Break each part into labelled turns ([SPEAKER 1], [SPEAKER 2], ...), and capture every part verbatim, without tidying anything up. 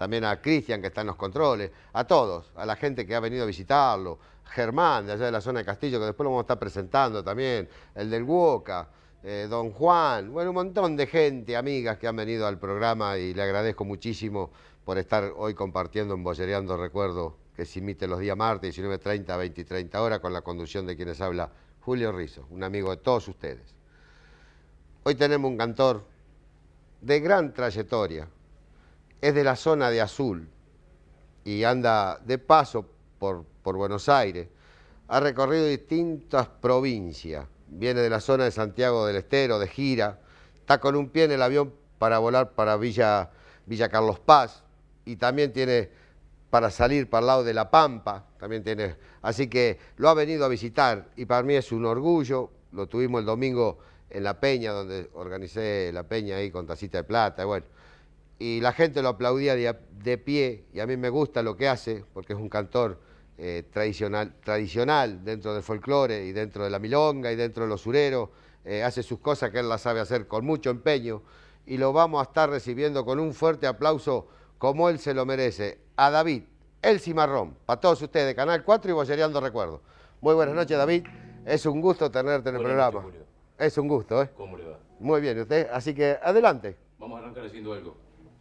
[SPEAKER 1] también a Cristian que está en los controles, a todos, a la gente que ha venido a visitarlo, Germán de allá de la zona de Castillo, que después lo vamos a estar presentando también, el del Huoca, eh, don Juan, bueno, un montón de gente, amigas que han venido al programa y le agradezco muchísimo por estar hoy compartiendo en Boyereando Recuerdo, que se emite los días martes, diecinueve treinta, veinte y treinta horas, con la conducción de quienes habla Julio Rizzo, un amigo de todos ustedes. Hoy tenemos un cantor de gran trayectoria, es de la zona de Azul y anda de paso por, por Buenos Aires, ha recorrido distintas provincias, viene de la zona de Santiago del Estero, de gira, está con un pie en el avión para volar para Villa, Villa Carlos Paz y también tiene para salir para el lado de La Pampa, también tiene, así que lo ha venido a visitar y para mí es un orgullo, lo tuvimos el domingo en La Peña, donde organicé la Peña ahí con tacita de plata, y bueno, y la gente lo aplaudía de, de pie, y a mí me gusta lo que hace, porque es un cantor eh, tradicional, tradicional dentro del folclore, y dentro de la milonga, y dentro de los sureros, eh, hace sus cosas que él las sabe hacer con mucho empeño, y lo vamos a estar recibiendo con un fuerte aplauso, como él se lo merece, a David, el Cimarrón, para todos ustedes, de Canal cuatro y Boyereando Recuerdo. Muy buenas noches, David, es un gusto tenerte en el
[SPEAKER 2] Buenas
[SPEAKER 1] programa.
[SPEAKER 2] noches, Julio.
[SPEAKER 1] Es un gusto, ¿eh?
[SPEAKER 2] ¿Cómo le va?
[SPEAKER 1] Muy bien, ¿y usted? Así que adelante.
[SPEAKER 2] Vamos a arrancar haciendo algo.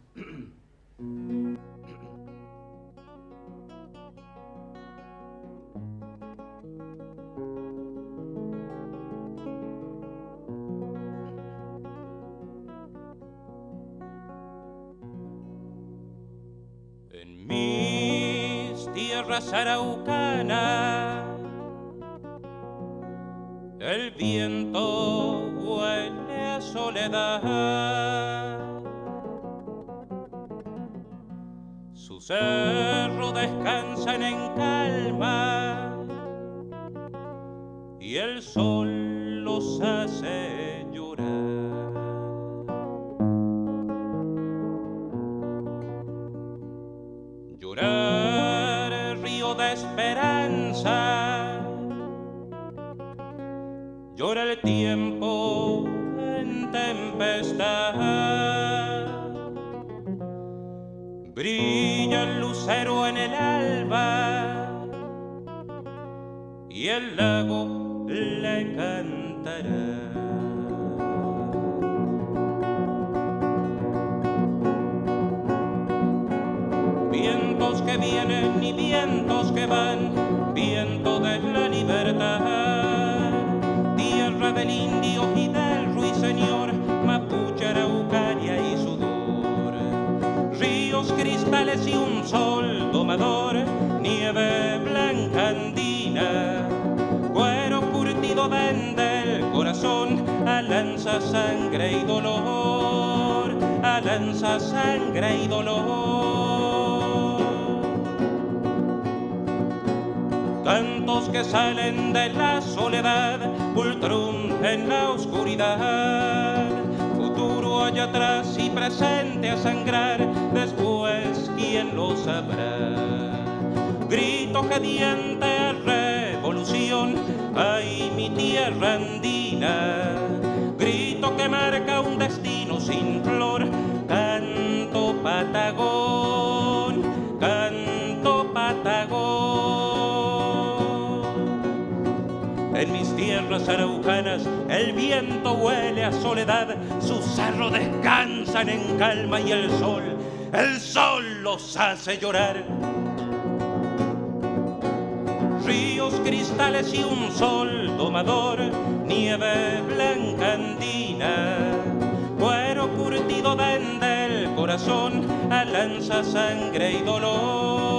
[SPEAKER 3] En mis tierras araucanas el viento huele a soledad, sus cerros descansan en calma y el sol los hace llorar. Llorar el río de esperanza, llora el tiempo en tempestad, brilla el lucero en el alba y el lago le cantará. Vientos que vienen y vientos que van, viento de la libertad, tierra del indio y del ruiseñor, mapuche, araucaria y sudor, ríos, cristales y un sol domador, nieve blanca andina, cuero curtido vende el corazón, alanza sangre y dolor, alanza sangre y dolor. Cantos que salen de la soledad, ultrum en la oscuridad, futuro allá atrás y presente a sangrar, después quién lo sabrá. Grito gediente a revolución, ay mi tierra andina, grito que marca un destino sin flor, canto patagón, canto patagón. En mis tierras araucanas el viento huele a soledad, sus cerros descansan en calma y el sol, el sol los hace llorar. Ríos, cristales y un sol domador, nieve blanca andina, cuero curtido vende el corazón, alanza sangre y dolor.